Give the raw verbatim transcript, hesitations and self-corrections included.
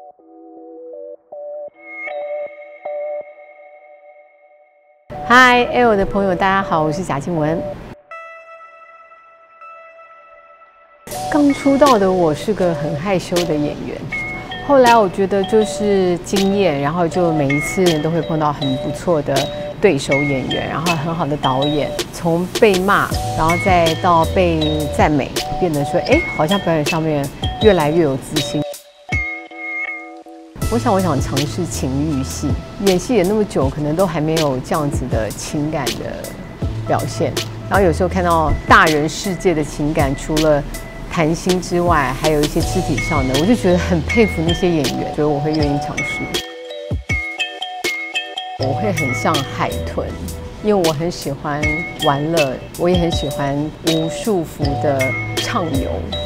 嗨 ，L 的朋友，大家好，我是贾静雯。刚出道的我是个很害羞的演员，后来我觉得就是经验，然后就每一次都会碰到很不错的对手演员，然后很好的导演，从被骂，然后再到被赞美，变得说，哎，好像表演上面越来越有自信。我想，我想尝试情欲戏，演戏演那么久，可能都还没有这样子的情感的表现。然后有时候看到大人世界的情感，除了谈心之外，还有一些肢体上的，我就觉得很佩服那些演员，所以我会愿意尝试。我会很像海豚，因为我很喜欢玩乐，我也很喜欢无束缚的畅游。